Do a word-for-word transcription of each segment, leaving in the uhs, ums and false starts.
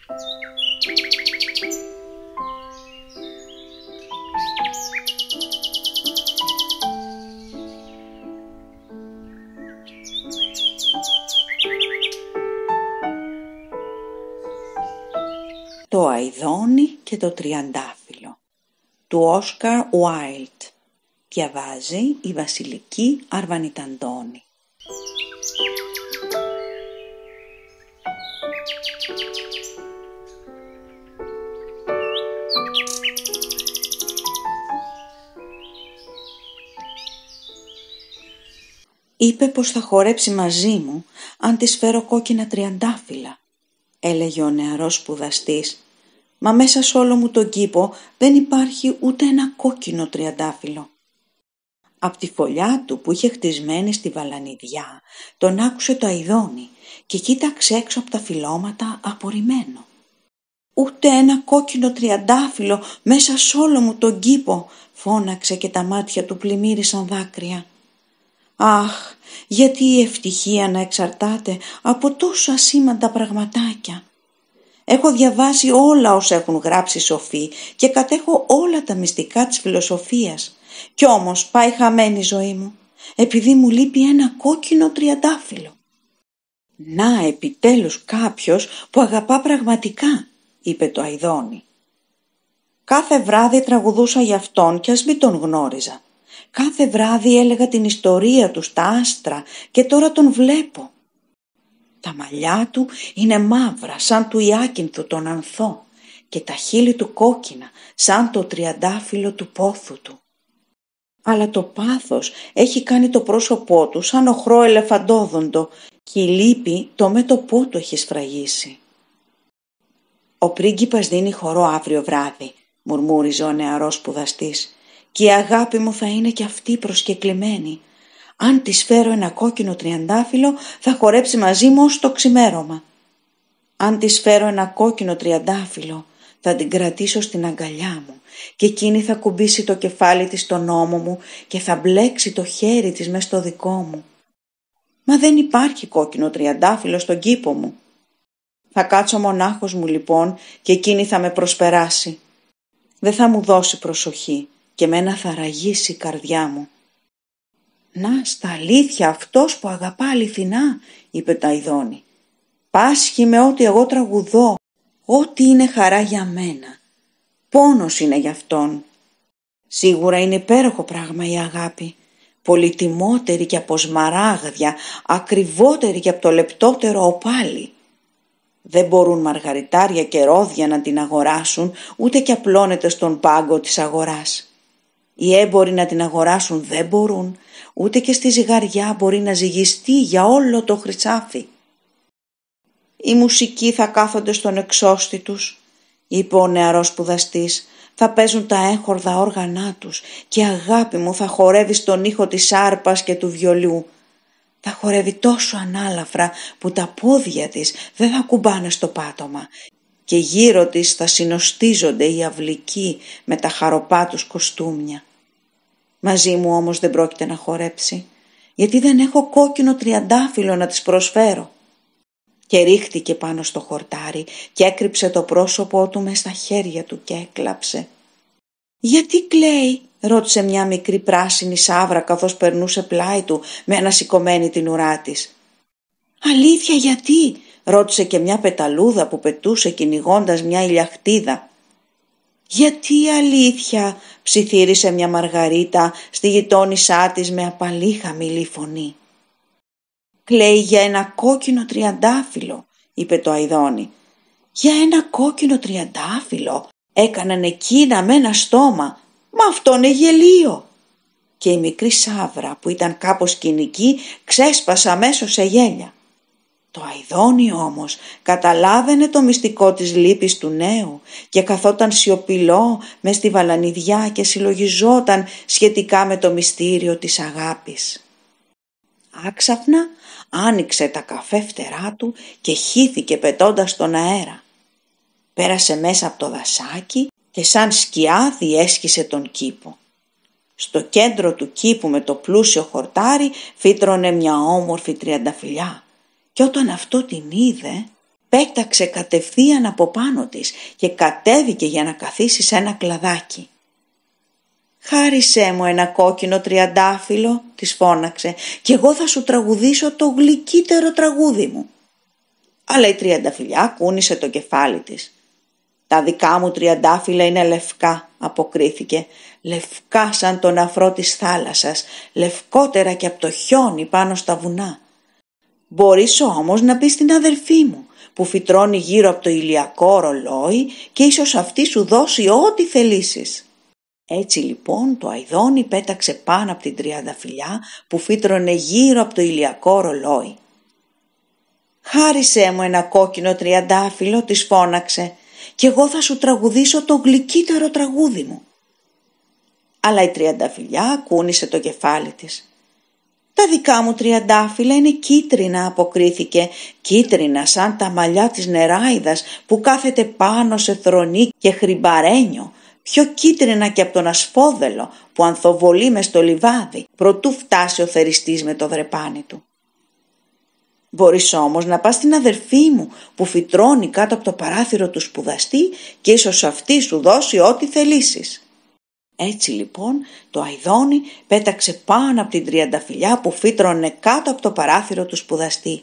Το Αηδόνι και το Τριαντάφυλλο του Όσκαρ Ουάιλντ. Διαβάζει η Βασιλική Αρβανιταντώνη. Είπε πως θα χορέψει μαζί μου αν της φέρω κόκκινα τριαντάφυλλα, έλεγε ο νεαρός σπουδαστής, μα μέσα σ' όλο μου τον κήπο δεν υπάρχει ούτε ένα κόκκινο τριαντάφυλλο. Απ' τη φωλιά του που είχε χτισμένη στη βαλανιδιά τον άκουσε το Αηδόνι και κοίταξε έξω από τα φυλλώματα απορριμμένο. «Ούτε ένα κόκκινο τριαντάφυλλο μέσα σ' όλο μου τον κήπο», φώναξε και τα μάτια του πλημμύρισαν δάκρυα. «Αχ, γιατί η ευτυχία να εξαρτάται από τόσο ασήμαντα πραγματάκια. Έχω διαβάσει όλα όσα έχουν γράψει οι σοφοί και κατέχω όλα τα μυστικά της φιλοσοφίας. Κι όμως πάει χαμένη η ζωή μου, επειδή μου λείπει ένα κόκκινο τριαντάφυλλο». «Να, επιτέλους κάποιος που αγαπά πραγματικά», είπε το Αηδόνι. «Κάθε βράδυ τραγουδούσα για αυτόν κι ας μην τον γνώριζα. Κάθε βράδυ έλεγα την ιστορία του στα άστρα και τώρα τον βλέπω. Τα μαλλιά του είναι μαύρα σαν του Ιάκυνθου τον ανθό και τα χείλη του κόκκινα σαν το τριαντάφυλλο του πόθου του. Αλλά το πάθος έχει κάνει το πρόσωπό του σαν οχρό ελεφαντόδοντο και η λύπη το μέτωπό του έχει σφραγίσει». «Ο πρίγκιπας δίνει χορό αύριο βράδυ», μουρμούριζε ο νεαρός σπουδαστής, «και η αγάπη μου θα είναι κι αυτή προσκεκλημένη. Αν της φέρω ένα κόκκινο τριαντάφυλλο θα χορέψει μαζί μου ως το ξημέρωμα. Αν της φέρω ένα κόκκινο τριαντάφυλλο θα την κρατήσω στην αγκαλιά μου και εκείνη θα κουμπίσει το κεφάλι της στον ώμο μου και θα μπλέξει το χέρι της μες στο δικό μου. Μα δεν υπάρχει κόκκινο τριαντάφυλλο στον κήπο μου. Θα κάτσω μονάχος μου λοιπόν και εκείνη θα με προσπεράσει. Δεν θα μου δώσει προσοχή και μένα θα ραγίσει η καρδιά μου». «Να, στα αλήθεια αυτός που αγαπά αληθινά», είπε το Αηδόνι, «πάσχει με ό,τι εγώ τραγουδώ, ό,τι είναι χαρά για μένα. Πόνος είναι για αυτόν. Σίγουρα είναι υπέροχο πράγμα η αγάπη, πολυτιμότερη και από σμαράγδια, ακριβότερη και από το λεπτότερο οπάλι. Δεν μπορούν μαργαριτάρια και ρόδια να την αγοράσουν, ούτε και απλώνεται στον πάγκο της αγοράς. Οι έμποροι να την αγοράσουν δεν μπορούν, ούτε και στη ζυγαριά μπορεί να ζυγιστεί για όλο το χρυσάφι. Οι μουσικοί θα κάθονται στον εξώστη τους», είπε ο νεαρός σπουδαστής, «θα παίζουν τα έγχορδα όργανά τους και η αγάπη μου θα χορεύει στον ήχο της άρπας και του βιολιού. Θα χορεύει τόσο ανάλαφρα που τα πόδια της δεν θα κουμπάνε στο πάτωμα και γύρω της θα συνοστίζονται οι αυλικοί με τα χαροπά τους κοστούμια. Μαζί μου όμως δεν πρόκειται να χορέψει, γιατί δεν έχω κόκκινο τριαντάφυλλο να της προσφέρω». Και ρίχτηκε πάνω στο χορτάρι και έκρυψε το πρόσωπό του μες στα χέρια του και έκλαψε. «Γιατί κλαίει?» ρώτησε μια μικρή πράσινη σαύρα καθώς περνούσε πλάι του με ανασηκωμένη την ουρά της. «Αλήθεια γιατί?» ρώτησε και μια πεταλούδα που πετούσε κυνηγώντας μια ηλιαχτίδα. «Γιατί αλήθεια?» ψιθύρισε μια μαργαρίτα στη γειτόνισά της με απαλή χαμηλή φωνή. «Κλαίει για ένα κόκκινο τριαντάφυλλο», είπε το Αηδόνι. «Για ένα κόκκινο τριαντάφυλλο?» έκαναν εκείνα με ένα στόμα. «Μα αυτό είναι γελίο!» Και η μικρή σαύρα που ήταν κάπως κοινική ξέσπασε αμέσως σε γέλια. Το Αηδόνι όμως καταλάβαινε το μυστικό της λύπης του νέου και καθόταν σιωπηλό μες στη βαλανιδιά και συλλογιζόταν σχετικά με το μυστήριο της αγάπης. Άξαφνα άνοιξε τα καφέ φτερά του και χύθηκε πετώντας στον αέρα. Πέρασε μέσα από το δασάκι και σαν σκιά διέσχισε τον κήπο. Στο κέντρο του κήπου με το πλούσιο χορτάρι φύτρωνε μια όμορφη τριανταφυλλιά και όταν αυτό την είδε πέταξε κατευθείαν από πάνω της και κατέβηκε για να καθίσει σε ένα κλαδάκι. «Χάρισέ μου ένα κόκκινο τριαντάφυλλο», της φώναξε, «και εγώ θα σου τραγουδήσω το γλυκύτερο τραγούδι μου». Αλλά η τριανταφυλλιά κούνησε το κεφάλι της. «Τα δικά μου τριαντάφυλλα είναι λευκά», αποκρίθηκε, «λευκά σαν τον αφρό της θάλασσας, λευκότερα και από το χιόνι πάνω στα βουνά. Μπορείς όμως να πεις στην αδελφή μου που φυτρώνει γύρω από το ηλιακό ρολόι και ίσως αυτή σου δώσει ό,τι θελήσεις». Έτσι λοιπόν το αηδόνι πέταξε πάνω από την τριανταφυλλιά που φύτρωνε γύρω από το ηλιακό ρολόι. «Χάρισέ μου ένα κόκκινο τριαντάφυλλο», της φώναξε, «και εγώ θα σου τραγουδήσω το γλυκύτερο τραγούδι μου». Αλλά η τριανταφυλλιά κούνησε το κεφάλι της. «Τα δικά μου τριαντάφυλλα είναι κίτρινα», αποκρίθηκε, «κίτρινα σαν τα μαλλιά της νεράιδας που κάθεται πάνω σε θρονί και χρυμπαρένιο, πιο κίτρινα και από τον ασπόδελο που ανθοβολεί μες στο λιβάδι προτού φτάσει ο θεριστής με το δρεπάνι του. Μπορείς όμως να πας στην αδερφή μου που φυτρώνει κάτω από το παράθυρο του σπουδαστή και ίσως αυτή σου δώσει ό,τι θελήσεις». Έτσι λοιπόν το αηδόνι πέταξε πάνω από την τριανταφυλλιά που φύτρωνε κάτω από το παράθυρο του σπουδαστή.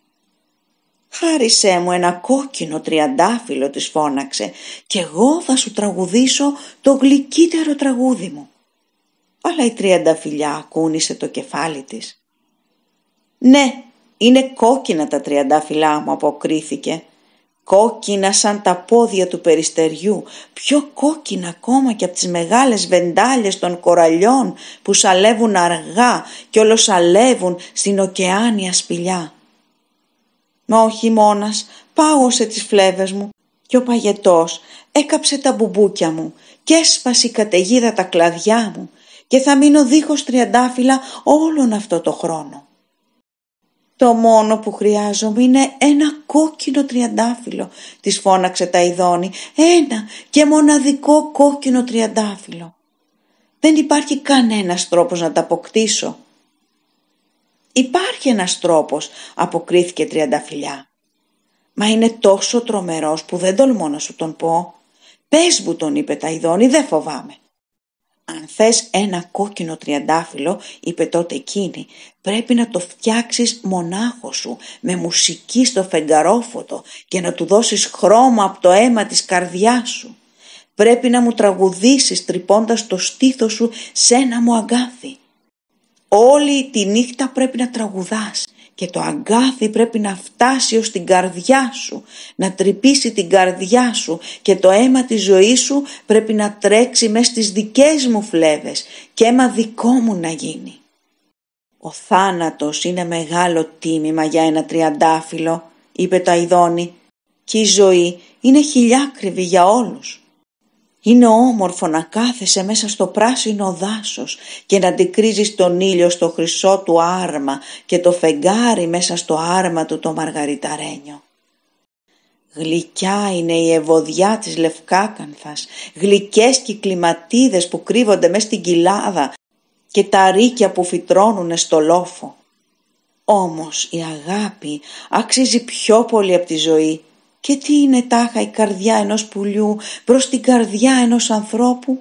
«Χάρισέ μου ένα κόκκινο τριαντάφυλλο», της φώναξε, «και εγώ θα σου τραγουδήσω το γλυκύτερο τραγούδι μου». Αλλά η τριανταφυλλιά κούνησε το κεφάλι της. «Ναι, είναι κόκκινα τα τριαντάφυλλά μου», αποκρίθηκε, «κόκκινα σαν τα πόδια του περιστεριού, πιο κόκκινα ακόμα και από τις μεγάλες βεντάλιες των κοραλιών που σαλεύουν αργά και ολοσαλεύουν στην ωκεάνια σπηλιά. Μα ο χειμώνας πάγωσε τις φλέβες μου και ο παγετός έκαψε τα μπουμπούκια μου και έσπασε η καταιγίδα τα κλαδιά μου και θα μείνω δίχως τριαντάφυλλα όλον αυτό το χρόνο. Το μόνο που χρειάζομαι είναι ένα κόκκινο τριαντάφυλλο», της φώναξε τα αηδόνι, «ένα και μοναδικό κόκκινο τριαντάφυλλο. Δεν υπάρχει κανένας τρόπος να τα αποκτήσω». «Υπάρχει ένας τρόπος», αποκρίθηκε η τριανταφυλλιά. «Μα είναι τόσο τρομερός που δεν τολμώ να σου τον πω». «Πες μου τον», είπε τα αηδόνι, «δεν φοβάμαι». «Αν θες ένα κόκκινο τριαντάφυλλο», είπε τότε εκείνη, «πρέπει να το φτιάξεις μονάχος σου με μουσική στο φεγγαρόφωτο και να του δώσεις χρώμα από το αίμα της καρδιάς σου. Πρέπει να μου τραγουδήσεις τρυπώντας το στήθος σου σε ένα μου αγκάθι. Όλη τη νύχτα πρέπει να τραγουδάς και το αγκάθι πρέπει να φτάσει ως την καρδιά σου, να τρυπήσει την καρδιά σου και το αίμα της ζωής σου πρέπει να τρέξει μες στις δικές μου φλέβες και αίμα δικό μου να γίνει. Ο θάνατος είναι μεγάλο τίμημα για ένα τριαντάφυλλο», είπε το αηδόνι, «και η ζωή είναι χιλιάκριβη για όλους. Είναι όμορφο να κάθεσαι μέσα στο πράσινο δάσος και να αντικρίζεις τον ήλιο στο χρυσό του άρμα και το φεγγάρι μέσα στο άρμα του το μαργαριταρένιο. Γλυκιά είναι η ευωδιά της λευκάκανθας, γλυκές και οι κλιματίδες που κρύβονται μες στην κοιλάδα και τα ρίκια που φυτρώνουνε στο λόφο. Όμως η αγάπη αξίζει πιο πολύ από τη ζωή. Και τι είναι τάχα η καρδιά ενός πουλιού προς την καρδιά ενός ανθρώπου?»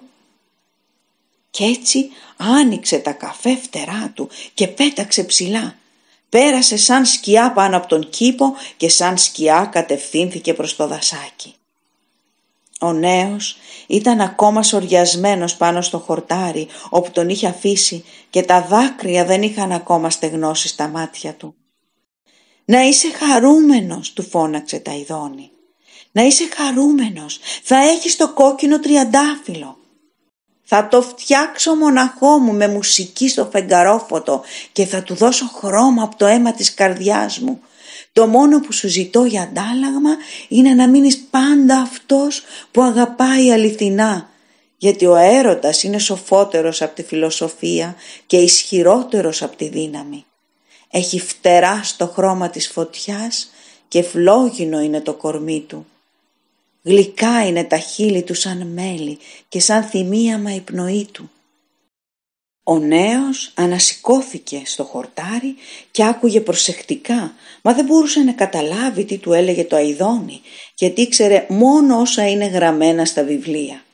Κι έτσι άνοιξε τα καφέ φτερά του και πέταξε ψηλά. Πέρασε σαν σκιά πάνω από τον κήπο και σαν σκιά κατευθύνθηκε προς το δασάκι. Ο νέος ήταν ακόμα σοριασμένος πάνω στο χορτάρι όπου τον είχε αφήσει και τα δάκρυα δεν είχαν ακόμα στεγνώσει στα μάτια του. «Να είσαι χαρούμενος», του φώναξε τα αηδόνι. «Να είσαι χαρούμενος, θα έχεις το κόκκινο τριαντάφυλλο. Θα το φτιάξω μοναχό μου με μουσική στο φεγγαρόφωτο και θα του δώσω χρώμα από το αίμα της καρδιάς μου. Το μόνο που σου ζητώ για αντάλλαγμα είναι να μείνεις πάντα αυτός που αγαπάει αληθινά, γιατί ο έρωτας είναι σοφότερος από τη φιλοσοφία και ισχυρότερος από τη δύναμη. Έχει φτερά στο χρώμα της φωτιάς και φλόγινο είναι το κορμί του. Γλυκά είναι τα χείλη του σαν μέλι και σαν θυμίαμα η πνοή του. Ο νέος ανασηκώθηκε στο χορτάρι και άκουγε προσεκτικά, μα δεν μπορούσε να καταλάβει τι του έλεγε το αηδόνι, γιατί ήξερε μόνο όσα είναι γραμμένα στα βιβλία.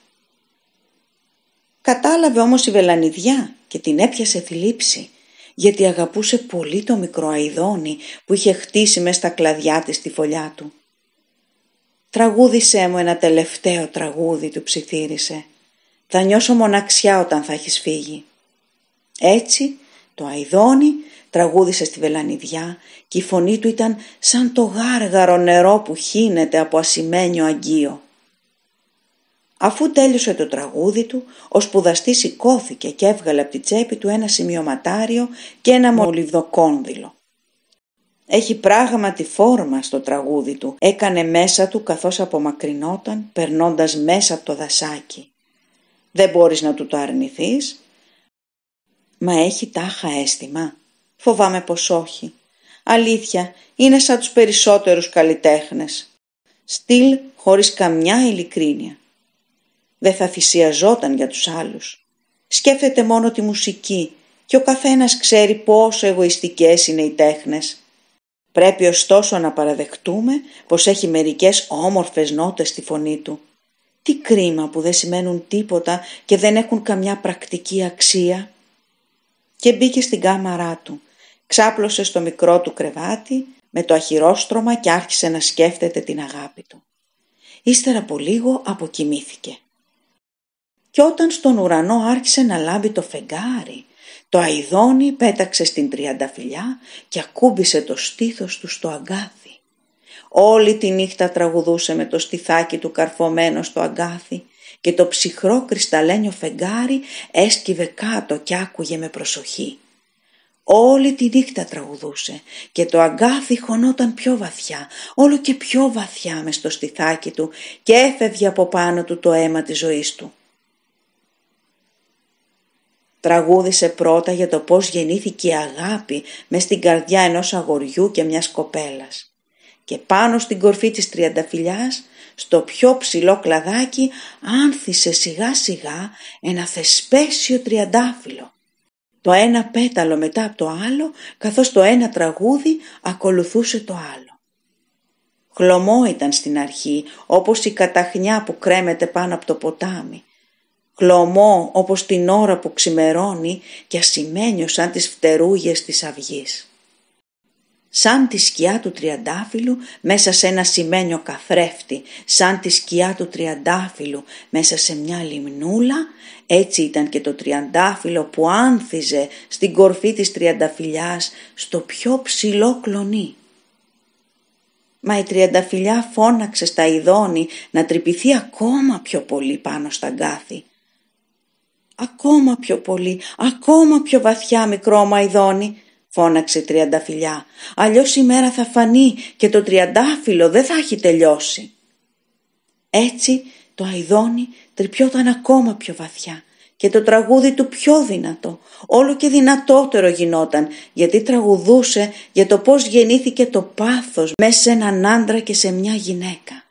Κατάλαβε όμως η βελανιδιά και την έπιασε θλίψη, γιατί αγαπούσε πολύ το μικρό αηδόνι που είχε χτίσει μες στα κλαδιά της τη φωλιά του. «Τραγούδισέ μου ένα τελευταίο τραγούδι», του ψιθύρισε. «Θα νιώσω μοναξιά όταν θα έχεις φύγει». Έτσι το αηδόνι τραγούδισε στη βελανιδιά και η φωνή του ήταν σαν το γάργαρο νερό που χύνεται από ασημένιο αγγείο. Αφού τέλειωσε το τραγούδι του, ο σπουδαστής σηκώθηκε και έβγαλε από τη τσέπη του ένα σημειωματάριο και ένα μολυβδοκόνδυλο. «Έχει πράγματι φόρμα στο τραγούδι του», έκανε μέσα του καθώς απομακρυνόταν περνώντας μέσα από το δασάκι. «Δεν μπορείς να του το αρνηθείς». «Μα έχει τάχα αίσθημα?» «Φοβάμαι πως όχι. Αλήθεια, είναι σαν τους περισσότερους καλλιτέχνες. Στυλ χωρίς καμιά ειλικρίνεια. Δεν θα θυσιαζόταν για τους άλλους. Σκέφτεται μόνο τη μουσική και ο καθένας ξέρει πόσο εγωιστικές είναι οι τέχνες. Πρέπει ωστόσο να παραδεχτούμε πως έχει μερικές όμορφες νότες στη φωνή του. Τι κρίμα που δεν σημαίνουν τίποτα και δεν έχουν καμιά πρακτική αξία». Και μπήκε στην κάμαρά του, ξάπλωσε στο μικρό του κρεβάτι με το αχυρόστρωμα και άρχισε να σκέφτεται την αγάπη του. Ύστερα από λίγο αποκοιμήθηκε. Και όταν στον ουρανό άρχισε να λάμπει το φεγγάρι, το αηδόνι πέταξε στην τριανταφυλλιά και ακούμπησε το στήθος του στο αγκάθι. Όλη τη νύχτα τραγουδούσε με το στιθάκι του καρφωμένο στο αγκάθι και το ψυχρό κρυσταλλένιο φεγγάρι έσκυβε κάτω και άκουγε με προσοχή. Όλη τη νύχτα τραγουδούσε και το αγκάθι χωνόταν πιο βαθιά, όλο και πιο βαθιά μες στο στιθάκι του και έφευγε από πάνω του το αίμα της ζωής του. Τραγούδισε πρώτα για το πώς γεννήθηκε η αγάπη μες στην καρδιά ενός αγοριού και μιας κοπέλας. Και πάνω στην κορφή της τριανταφυλλιάς, στο πιο ψηλό κλαδάκι, άνθησε σιγά σιγά ένα θεσπέσιο τριαντάφυλλο. Το ένα πέταλο μετά από το άλλο, καθώς το ένα τραγούδι ακολουθούσε το άλλο. Χλωμό ήταν στην αρχή, όπως η καταχνιά που κρέμεται πάνω από το ποτάμι. Χλωμό όπως την ώρα που ξημερώνει και ασημένιο σαν τις φτερούγες της αυγής. Σαν τη σκιά του τριαντάφυλλου μέσα σε ένα σημαίνιο καθρέφτη, σαν τη σκιά του τριαντάφυλλου μέσα σε μια λιμνούλα, έτσι ήταν και το τριαντάφυλλο που άνθιζε στην κορφή της τριανταφυλλιάς στο πιο ψηλό κλονί. Μα η τριανταφυλλιά φώναξε στα αηδόνι να τρυπηθεί ακόμα πιο πολύ πάνω στα αγκάθι. «Ακόμα πιο πολύ, ακόμα πιο βαθιά, μικρό μου αηδόνι», φώναξε η τριανταφυλλιά, «αλλιώς η μέρα θα φανεί και το τριαντάφυλλο δεν θα έχει τελειώσει». Έτσι το αηδόνι τρυπιόταν ακόμα πιο βαθιά και το τραγούδι του πιο δυνατό, όλο και δυνατότερο γινόταν, γιατί τραγουδούσε για το πώς γεννήθηκε το πάθος μέσα σε έναν άντρα και σε μια γυναίκα.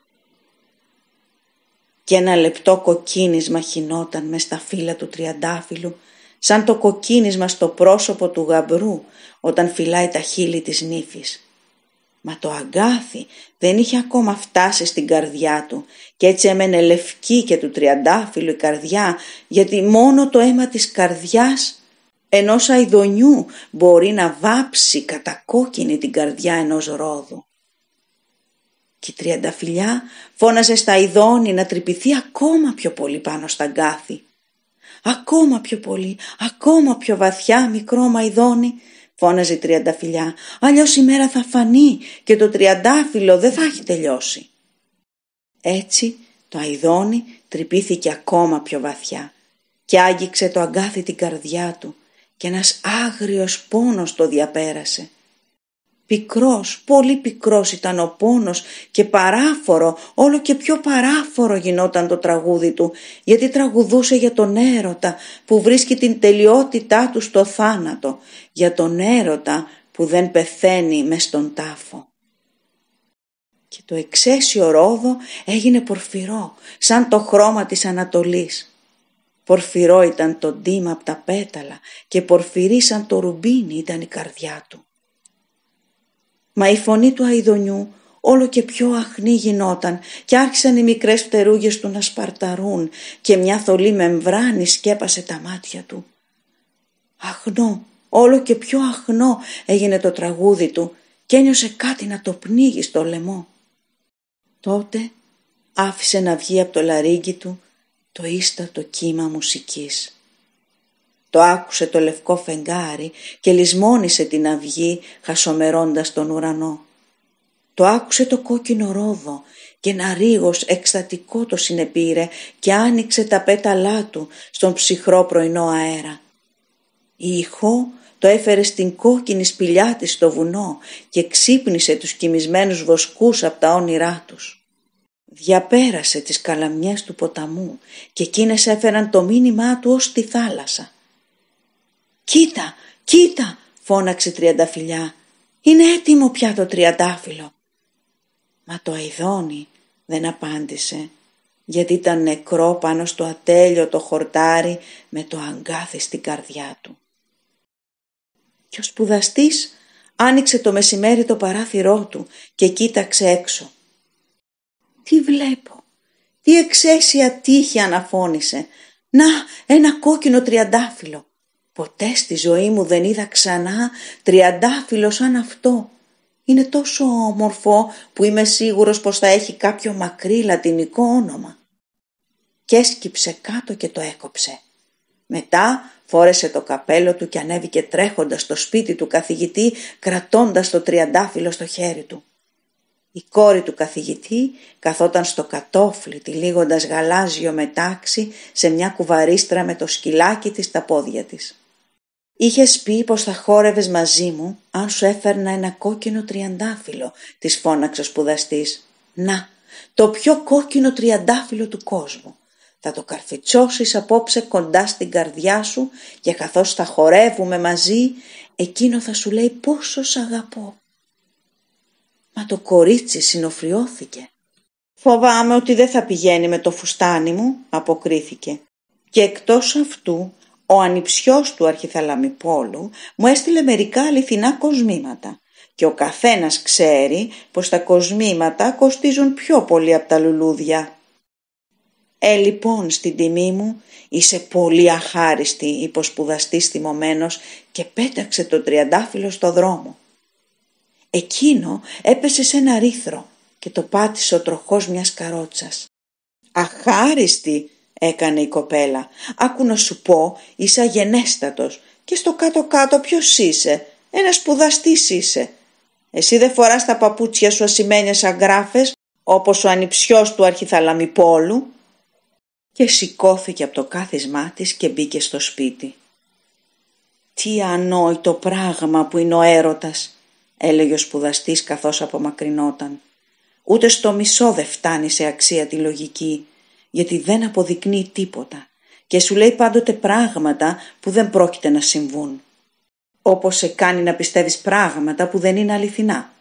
Και ένα λεπτό κοκκίνισμα χυνόταν μες στα φύλλα του τριαντάφυλλου, σαν το κοκκίνισμα στο πρόσωπο του γαμπρού όταν φυλάει τα χείλη της νύφης. Μα το αγκάθι δεν είχε ακόμα φτάσει στην καρδιά του και έτσι έμενε λευκή και του τριαντάφυλλου η καρδιά, γιατί μόνο το αίμα της καρδιάς ενός αηδονιού μπορεί να βάψει κατακόκκινη την καρδιά ενός ρόδου. Και η τριανταφυλλιά φώναζε στα αηδόνι να τρυπηθεί ακόμα πιο πολύ πάνω στα αγκάθι. «Ακόμα πιο πολύ, ακόμα πιο βαθιά, μικρό μου αηδόνι», φώναζε η τριανταφυλλιά, «αλλιώς η μέρα θα φανεί και το τριαντάφυλλο δεν θα έχει τελειώσει». Έτσι το αηδόνι τρυπήθηκε ακόμα πιο βαθιά και άγγιξε το αγκάθι την καρδιά του και ένας άγριος πόνος το διαπέρασε. Πικρός, πολύ πικρός ήταν ο πόνος και παράφορο, όλο και πιο παράφορο γινόταν το τραγούδι του, γιατί τραγουδούσε για τον έρωτα που βρίσκει την τελειότητά του στο θάνατο, για τον έρωτα που δεν πεθαίνει μες στον τάφο. Και το εξαίσιο ρόδο έγινε πορφυρό, σαν το χρώμα της Ανατολής. Πορφυρό ήταν το ντύμα απ' τα πέταλα και πορφυρή σαν το ρουμπίνι ήταν η καρδιά του. Μα η φωνή του αηδονιού όλο και πιο αχνή γινόταν και άρχισαν οι μικρές φτερούγες του να σπαρταρούν και μια θολή μεμβράνη σκέπασε τα μάτια του. Αχνό, όλο και πιο αχνό έγινε το τραγούδι του και ένιωσε κάτι να το πνίγει στο λαιμό. Τότε άφησε να βγει από το λαρύγγι του το ίστατο κύμα μουσικής. Το άκουσε το λευκό φεγγάρι και λησμόνισε την αυγή χασομερώντας τον ουρανό. Το άκουσε το κόκκινο ρόδο και ένα ρίγος εκστατικό το συνεπήρε και άνοιξε τα πέταλά του στον ψυχρό πρωινό αέρα. Η ηχό το έφερε στην κόκκινη σπηλιά της στο βουνό και ξύπνησε τους κοιμισμένους βοσκούς από τα όνειρά τους. Διαπέρασε τις καλαμιές του ποταμού και εκείνες έφεραν το μήνυμά του ως τη θάλασσα. «Κοίτα, κοίτα», φώναξε η τριανταφυλιά, «είναι έτοιμο πια το τριαντάφυλλο». Μα το αηδόνι δεν απάντησε, γιατί ήταν νεκρό πάνω στο ατέλειωτο χορτάρι με το αγκάθι στην καρδιά του. Και ο σπουδαστής άνοιξε το μεσημέρι το παράθυρό του και κοίταξε έξω. «Τι βλέπω, τι εξαίσια τύχη», αναφώνησε. «Να, ένα κόκκινο τριαντάφυλλο. Ποτέ στη ζωή μου δεν είδα ξανά τριαντάφυλλο σαν αυτό. Είναι τόσο όμορφο που είμαι σίγουρος πως θα έχει κάποιο μακρύ λατινικό όνομα». Και έσκυψε κάτω και το έκοψε. Μετά φόρεσε το καπέλο του και ανέβηκε τρέχοντας στο σπίτι του καθηγητή, κρατώντας το τριαντάφυλλο στο χέρι του. Η κόρη του καθηγητή καθόταν στο κατόφλι τυλίγοντας γαλάζιο μετάξι σε μια κουβαρίστρα με το σκυλάκι της στα πόδια της. «Είχες πει πως θα χόρευες μαζί μου αν σου έφερνα ένα κόκκινο τριαντάφυλλο», της φώναξε ο σπουδαστής. «Να, το πιο κόκκινο τριαντάφυλλο του κόσμου. Θα το καρφιτσώσεις απόψε κοντά στην καρδιά σου και καθώς θα χορεύουμε μαζί, εκείνο θα σου λέει πόσο σ' αγαπώ». Μα το κορίτσι συνοφριώθηκε. «Φοβάμαι ότι δεν θα πηγαίνει με το φουστάνι μου», αποκρίθηκε. «Και εκτός αυτού, ο ανιψιός του Αρχιθαλαμιπόλου μου έστειλε μερικά αληθινά κοσμήματα και ο καθένας ξέρει πως τα κοσμήματα κοστίζουν πιο πολύ από τα λουλούδια». «Ε, λοιπόν, στην τιμή μου είσαι πολύ αχάριστη», είπε ο σπουδαστής θυμωμένος και πέταξε το τριαντάφυλλο στο δρόμο. Εκείνο έπεσε σε ένα ρήθρο και το πάτησε ο τροχός μιας καρότσας. «Αχάριστη», έκανε η κοπέλα, «άκου να σου πω, είσαι αγενέστατος και στο κάτω-κάτω ποιος είσαι, ένας σπουδαστής είσαι. Εσύ δεν φοράς τα παπούτσια σου ασημένιες αγκράφες όπως ο ανιψιός του Αρχιθαλαμιπόλου». Και σηκώθηκε από το κάθισμά της και μπήκε στο σπίτι. «Τι ανόητο πράγμα που είναι ο έρωτας», έλεγε ο σπουδαστής καθώς απομακρυνόταν. «Ούτε στο μισό δεν φτάνει σε αξία τη λογική, γιατί δεν αποδεικνύει τίποτα και σου λέει πάντοτε πράγματα που δεν πρόκειται να συμβούν. Όπως σε κάνει να πιστεύεις πράγματα που δεν είναι αληθινά».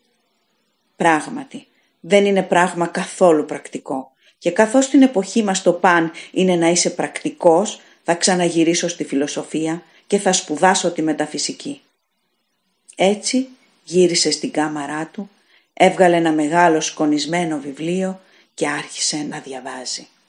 Πράγματι, δεν είναι πράγμα καθόλου πρακτικό και καθώς στην εποχή μας το παν είναι να είσαι πρακτικός, θα ξαναγυρίσω στη φιλοσοφία και θα σπουδάσω τη μεταφυσική. Έτσι γύρισε στην κάμαρά του, έβγαλε ένα μεγάλο σκονισμένο βιβλίο και άρχισε να διαβάζει.